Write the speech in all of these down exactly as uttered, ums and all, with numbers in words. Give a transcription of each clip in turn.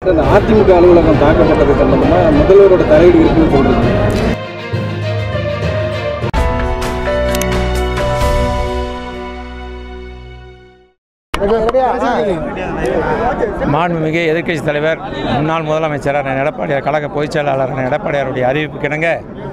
அதிமுக அலுவலகம் தாக்கப்பட்டது சம்பந்தமா முதல்வரோட தலையீடு இருக்குன்னு சொல்றீங்க. மாண்புமிகு எதிர்க்கட்சி தலைவர் முன்னாள் முதலமைச்சரான எடப்பாடியார் கழக பொதுச் செயலாளரான எடப்பாடியாருடைய அறிவிப்புக்கிணங்க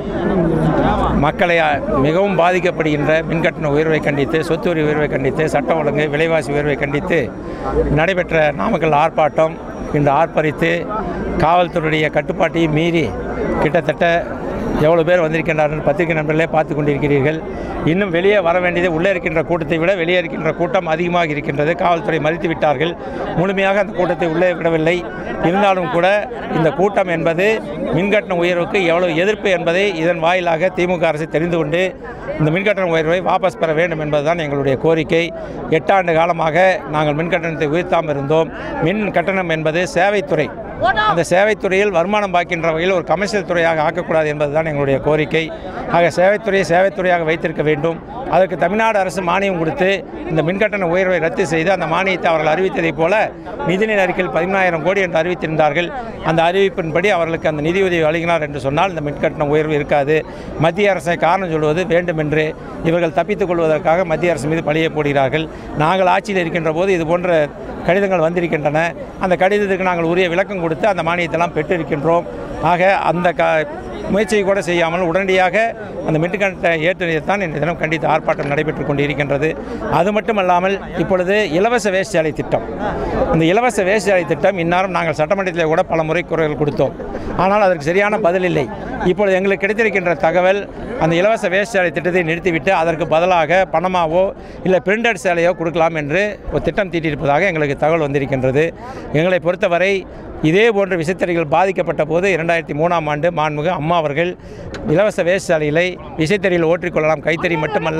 மக்களை மிகவும் பாதிக்கப்படுகின்ற மின்கட்டண உயர்வை கண்டித்து, சொத்து வரி உயர்வை கண்டித்து, சட்ட ஒழுங்கு விலைவாசி உயர்வை கண்டித்து நடைபெற்ற நாமக்கல் ஆர்ப்பாட்டம் இன்று ஆர்ப்பரித்து காவல்துறையுடைய கட்டுப்பாட்டை மீறி கிட்டத்தட்ட எவ்வளோ பேர் வந்திருக்கின்றார்கள் பத்திரிகை நண்பர்களே பார்த்து கொண்டிருக்கிறீர்கள். இன்னும் வெளியே வர வேண்டியது உள்ளே இருக்கின்ற கூட்டத்தை விட வெளியே இருக்கின்ற கூட்டம் அதிகமாக இருக்கின்றது. காவல்துறை மறித்து விட்டார்கள். முழுமையாக அந்த கூட்டத்தை உள்ளே விடவில்லை. இருந்தாலும் கூட இந்த கூட்டம் என்பது மின்கட்டண உயர்வுக்கு எவ்வளவு எதிர்ப்பு என்பதை இதன் வாயிலாக திமுக அரசு தெரிந்து கொண்டு இந்த மின்கட்டண உயர்வை வாபஸ் பெற வேண்டும் என்பதுதான் எங்களுடைய கோரிக்கை. எட்டாண்டு காலமாக நாங்கள் மின்கட்டணத்தை உயர்த்தாமல் இருந்தோம். மின் கட்டணம் என்பது சேவைத்துறை. அந்த சேவைத்துறையில் வருமானம் பார்க்கின்ற வகையில் ஒரு கமர்ஷியல் துறையாக ஆக்கக்கூடாது என்பதுதான் எங்களுடைய கோரிக்கை. ஆக சேவைத்துறையை சேவைத்துறையாக வைத்திருக்க வேண்டும். அதற்கு தமிழ்நாடு அரசு மானியம் கொடுத்து இந்த மின்கட்டண உயர்வை ரத்து செய்து அந்த மானியத்தை அவர்கள் அறிவித்ததைப் போல நிதிநிலை அறிக்கையில் பதிமூணாயிரம் கோடி என்று அறிவித்திருந்தார்கள். அந்த அறிவிப்பின்படி அவர்களுக்கு அந்த நிதியுதவி வழங்கினார் என்று சொன்னால் இந்த மின்கட்டண உயர்வு இருக்காது. மத்திய அரசை காரணம் சொல்வது வேண்டும் என்று இவர்கள் தப்பித்துக் கொள்வதற்காக மத்திய அரசு மீது பழியை போடுகிறார்கள். நாங்கள் ஆட்சியில் இருக்கின்ற போது இது போன்ற கடிதங்கள் வந்திருக்கின்றன. அந்த கடிதத்துக்கு நாங்கள் உரிய விளக்கம் கொடுத்து அந்த மானியத்தெல்லாம் பெற்றிருக்கின்றோம். ஆக அந்த க முயற்சியை கூட செய்யாமல் உடனடியாக அந்த மின்கட்டணத்தை ஏற்றுதான் இன்றைய தினம் கண்டித்து ஆர்ப்பாட்டம் நடைபெற்று கொண்டு இருக்கின்றது. அது மட்டுமல்லாமல் இப்பொழுது இலவச வேஷ்டியாலை திட்டம், இந்த இலவச வேஷ்டியாலை திட்டம் இந்நேரம் நாங்கள் சட்டமன்றத்தில் கூட பல முறை குறைகள் கொடுத்தோம். ஆனால் அதற்கு சரியான பதில் இல்லை. இப்பொழுது எங்களுக்கு கிடைத்திருக்கின்ற தகவல், அந்த இலவச வேஷ்டியாலை திட்டத்தை நிறுத்திவிட்டு அதற்கு பதிலாக பணமாவோ இல்லை பிரிண்டட் சேலையோ கொடுக்கலாம் என்று ஒரு திட்டம் தீட்டியிருப்பதாக எங்களுக்கு தகவல் வந்திருக்கின்றது. எங்களை பொறுத்தவரை இதே போன்ற விசைத்தறிகள் பாதிக்கப்பட்ட போது இரண்டாயிரத்தி மூணாம் ஆண்டு மாண்புமிகு அம்மா அவர்கள் இலவச வேஷ்டியாலைகளை விசைத்தறியில் ஓற்றிக்கொள்ளலாம், கைத்தறி மட்டுமல்ல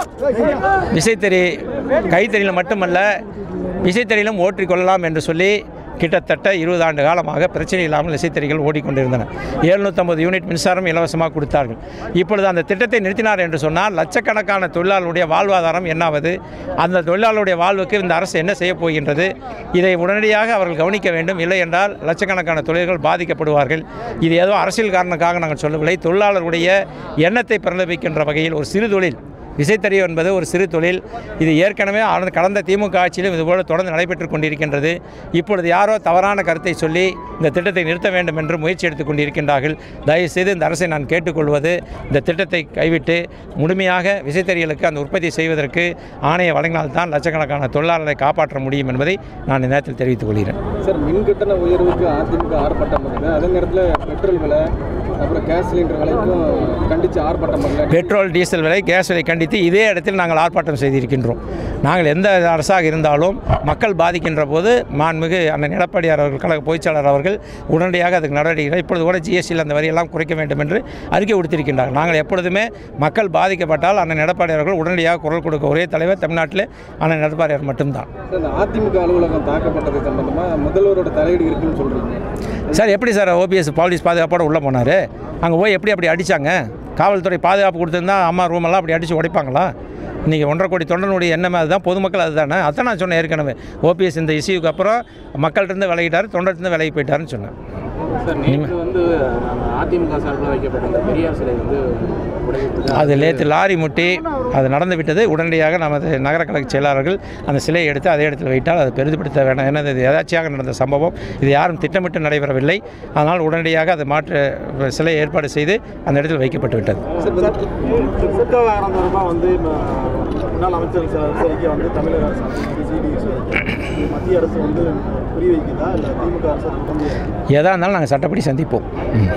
விசைத்தறி கைத்தறியில் மட்டுமல்ல விசைத்தறியிலும் ஓற்றிக்கொள்ளலாம் என்று சொல்லி கிட்டத்தட்ட இருபது ஆண்டு காலமாக பிரச்சனை இல்லாமல் விசைத்தறிகள் ஓடிக்கொண்டிருந்தன. எழுநூற்றம்பது யூனிட் மின்சாரம் இலவசமாக கொடுத்தார்கள். இப்பொழுது அந்த திட்டத்தை நிறுத்தினார் என்று சொன்னால் லட்சக்கணக்கான தொழிலாளருடைய வாழ்வாதாரம் என்னாவது? அந்த தொழிலாளருடைய வாழ்வுக்கு இந்த அரசு என்ன செய்ய போகின்றது? இதை உடனடியாக அவர்கள் கவனிக்க வேண்டும். இல்லை என்றால் லட்சக்கணக்கான தொழில்கள் பாதிக்கப்படுவார்கள். இது ஏதோ அரசியல் காரணக்காக நாங்கள் சொல்லவில்லை. தொழிலாளருடைய எண்ணத்தை பிரதிபலிக்கின்ற வகையில் ஒரு சிறு தொழில் விசைத்தறி என்பது ஒரு சிறு தொழில். இது ஏற்கனவே கடந்த திமுக ஆட்சியிலும் இதுபோல் தொடர்ந்து நடைபெற்று கொண்டிருக்கின்றது. இப்பொழுது யாரோ தவறான கருத்தை சொல்லி இந்த திட்டத்தை நிறுத்த வேண்டும் என்று முயற்சி எடுத்துக் கொண்டிருக்கின்றார்கள். தயவுசெய்து இந்த அரசை நான் கேட்டுக்கொள்வது, இந்த திட்டத்தை கைவிட்டு முழுமையாக விசைத்தறிகளுக்கு அந்த உற்பத்தி செய்வதற்கு ஆணையை வழங்கினால்தான் லட்சக்கணக்கான தொழிலாளர்களை காப்பாற்ற முடியும் என்பதை நான் இந்த நேரத்தில் தெரிவித்துக் கொள்கிறேன். சார், மின்கட்டண உயர்வுக்கு அதிமுக ஆர்ப்பாட்டம் பண்ணுது. அதே நேரத்தில் பெட்ரோல் விலை அப்புறம் கேஸ் சிலிண்டர் விலைக்கும் கண்டித்து ஆர்ப்பாட்டம் பண்ணல. பெட்ரோல் டீசல் விலை, கேஸ் விலை கண்டித்து இதே இடத்தில் நாங்கள் ஆர்ப்பாட்டம் செய்திருக்கின்றோம். நாங்கள் எந்த அரசாக இருந்தாலும் மக்கள் பாதிக்கின்ற போது மாண்புமிகு அண்ணன் எடப்பாடியார் அவர்கள் கழக பொதுச் செயலாளர் அவர்கள் உடனடியாக அதுக்கு நடவடிக்கை, இப்பொழுது கூட ஜிஎஸ்டியில் அந்த வரியெல்லாம் குறைக்க வேண்டும் என்று அறிக்கை கொடுத்திருக்கின்றார்கள். நாங்கள் எப்பொழுதுமே மக்கள் பாதிக்கப்பட்டால் அண்ணன் எடப்பாடியார் அவர்கள் உடனடியாக குரல் கொடுக்க ஒரே தலைவர் தமிழ்நாட்டில் அண்ணன் எடப்பாடியார் மட்டும்தான். அதிமுக அலுவலகம் தாக்கப்பட்டது சம்பந்தமாக முதல்வரோட தலையீடு இருக்குன்னு சொல்கிறீங்க. சார், எப்படி சார் ஓபிஎஸ் போலீஸ் பாதுகாப்போடு உள்ளே போனார்? அங்கே போய் எப்படி அப்படி அடித்தாங்க? காவல்துறை பாதுகாப்பு கொடுத்துருந்தா அம்மா ரூமெல்லாம் அப்படி அடித்து உடைப்பாங்களா? இன்றைக்கி ஒன்றரை கோடி தொண்டனுடைய எண்ணமே அதுதான், பொதுமக்கள் அதுதானே. அதான் நான் சொன்னேன் ஏற்கனவே. ஓபிஎஸ் இந்த இஷ்யூக்கு அப்புறம் மக்கள்கிட்ட விலகிட்டார், தொண்டர்கிட்ட விலகி போயிட்டாருன்னு சொன்னேன். வந்து அதிமுக சார்பில் வைக்கப்பட்ட பெரியார் சிலை வந்து அது நேற்று லாரி முட்டி அது நடந்து விட்டது. உடனடியாக நமது நகர கழக செயலாளர்கள் அந்த சிலையை எடுத்து அதே இடத்தில் வைத்தால் அது பெரிதுபடுத்த வேண்டாம். ஏன்னா இது எதாச்சியாக நடந்த சம்பவம், இது யாரும் திட்டமிட்டு நடைபெறவில்லை. அதனால் உடனடியாக அது மாற்று சிலை ஏற்பாடு செய்து அந்த இடத்தில் வைக்கப்பட்டு விட்டது. வந்து முன்னாள் அமைச்சர் சிலைக்கு வந்து தமிழக அரசு மத்திய அரசு வந்து புரிய வைக்கிறதா இல்லை திமுக அரசு? எதாக இருந்தாலும் நாங்கள் சட்டப்படி சந்திப்போம்.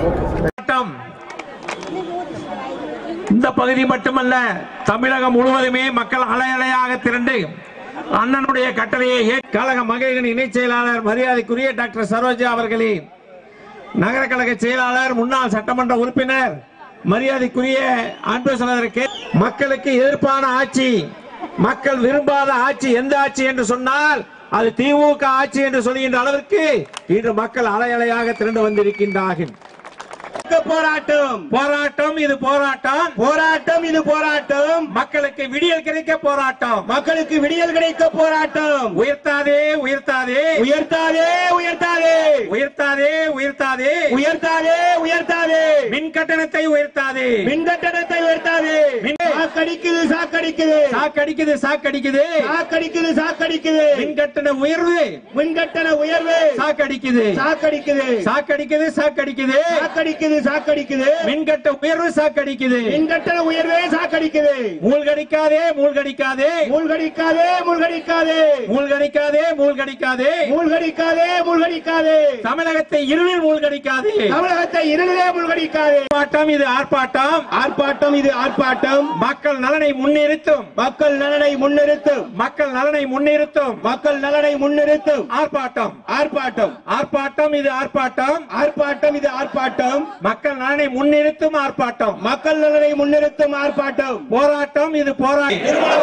இந்த பகுதி மட்டுமல்ல, தமிழகம் முழுவதுமே மக்கள் அலை அலையாக திரண்டு அண்ணனுடைய கட்டளையை கழக மகளிரின் இணைச் செயலாளர் மரியாதைக்குரிய டாக்டர் சரோஜா அவர்களே, நகர கழக செயலாளர் முன்னாள் சட்டமன்ற உறுப்பினர் மரியாதைக்குரிய அன்பு சகோதரருக்கு, மக்களுக்கு எதிர்ப்பான ஆட்சி, மக்கள் விரும்பாத ஆட்சி எந்த ஆட்சி என்று சொன்னால் அது திமுக ஆட்சி என்று சொல்கின்ற அளவிற்கு இன்று மக்கள் அலை அலையாக திரண்டு வந்திருக்கின்றார்கள். போராட்டம் போராட்டம் இது போராட்டம் போராட்டம் இது போராட்டம் மக்களுக்கு விடியல் கிடைக்க போராட்டம் மக்களுக்கு விடியல் கிடைக்க போராட்டம் உயர்த்தாதே உயர்த்தாதே உயர்த்தாதே உயர்த்தாதே உயர்த்தாதே உயர்த்தாதே உயர்த்தாதே உயர்த்தாதே மின் கட்டணத்தை உயர்த்தாதே மின் கட்டணத்தை உயர்த்தாதே சாக்கடிக்குது சாக்கடிக்குது சாக்கடிக்குது சாக்கடிக்குது சாக்கடிக்குது சாக்கடிக்குது மின் கட்டண உயர்வு மின் கட்டண உயர்வு சாக்கடிக்குது சாக்கடிக்குது சாக்கடிக்குது சாக்கடிக்குது சாக்கடிக்குது சாக்கடிக்குது மின்கட்ட உயர்வு சாக்கடிக்குது மின்கட்டண உயர்வே சாக்கடிக்குது மூழ்கடிக்காதே மூழ்கடிக்காதே மூழ்கடிக்காதே மூழ்கடிக்காதே மூழ்கடிக்காதே மூழ்கடிக்காதே மூழ்கடிக்காதே மூழ்கடிக்காதே தமிழகத்தை இருளில் மூழ்கடிக்காதே தமிழகத்தை இருளிலே மூழ்கடிக்காதே ஆர்ப்பாட்டம் இது ஆர்ப்பாட்டம் ஆர்ப்பாட்டம் இது ஆர்ப்பாட்டம் மக்கள் நலனை முன்னிறுத்தும் மக்கள் நலனை முன்னிறுத்தும் மக்கள் நலனை முன்னிறுத்தும் மக்கள் நலனை முன்னிறுத்தும் ஆர்ப்பாட்டம் ஆர்ப்பாட்டம் ஆர்ப்பாட்டம் இது ஆர்ப்பாட்டம் ஆர்ப்பாட்டம் இது ஆர்ப்பாட்டம் மக்கள் நலனை முன்னிறுத்தும் ஆர்ப்பாட்டம் மக்கள் நலனை முன்னிறுத்தும் ஆர்ப்பாட்டம் போராட்டம் இது போராட்டம்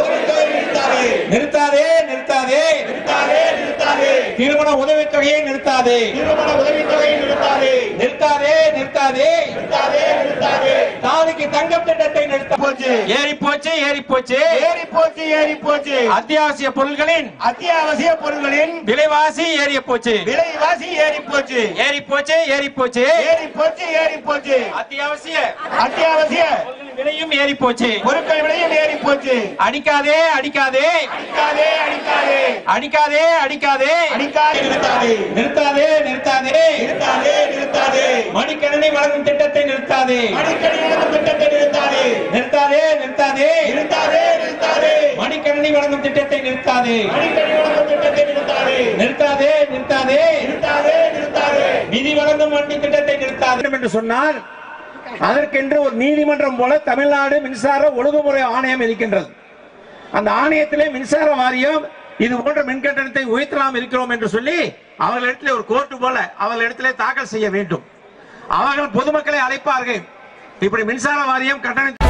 நிறுத்தாதே நிறுத்தாதே நிறுத்தாதே நிறுத்தாதே திருமண உதவித்தொகையை நிறுத்தாதே திருமண உதவித்தொகையை நிறுத்தாதே நிறுத்தாதே நிறுத்தாதே நிறுத்தாதே நிறுத்தாதே தாலிக்கு தங்கம் திட்டத்தை நிறுத்த போச்சு ஏறி போச்சு ஏறி போச்சு ஏறி போச்சு ஏறி போச்சு அத்தியாவசிய பொருட்களின் அத்தியாவசிய பொருட்களின் விலைவாசி ஏறி போச்சு விலைவாசி ஏறி போச்சு ஏறி போச்சு ஏறி போச்சு ஏறி போச்சு ஏறி போச்சு அத்தியாவசிய அத்தியாவசிய விலையும் ஏறி போச்சு பொருட்கள் விலையும் ஏறி போச்சு அடிக்காதே அடிக்காதே அடிக்காதே அடிக்காதே அடிக்காதே அடிக்காதே அடிக்காதே நிறுத்தாதே நிறுத்தாதே நிறுத்தாதே நிறுத்தாதே நிறுத்தாதே மடிக்கணினி வழங்கும் திட்டத்தை நிறுத்தாதே மடிக்கணினி வழங்கும் திட்டத்தை நிறுத்தாதே நிறுத்தாதே நிறுத்தாதே நிறுத்தாதே நிறுத்தாதே மடிக்கணினி வழங்கும் திட்டத்தை நிறுத்தாதே மடிக்கணினி வழங்கும் திட்டத்தை நிறுத்தாதே நிறுத்தாதே நிறுத்தாதே நிறுத்தாதே நிறுத்தாதே நிதி வழங்கும் வண்டி திட்டத்தை நிறுத்தாதே என்று சொன்னார். அதற்கென்று ஒரு நீதிமன்றம் போல தமிழ்நாடு மின்சார ஒழுங்குமுறை ஆணையம் இருக்கின்றது. அந்த ஆணையத்திலே மின்சார வாரியம் இது போன்ற மின்கட்டணத்தை உயர்த்தலாம் இருக்கிறோம் என்று சொல்லி அவர்களிடத்திலே ஒரு கோர்ட்டு போல அவர்களிடத்திலே தாக்கல் செய்ய வேண்டும். அவர்கள் பொதுமக்களை அழைப்பார்கள். இப்படி மின்சார வாரியம் கட்டணம்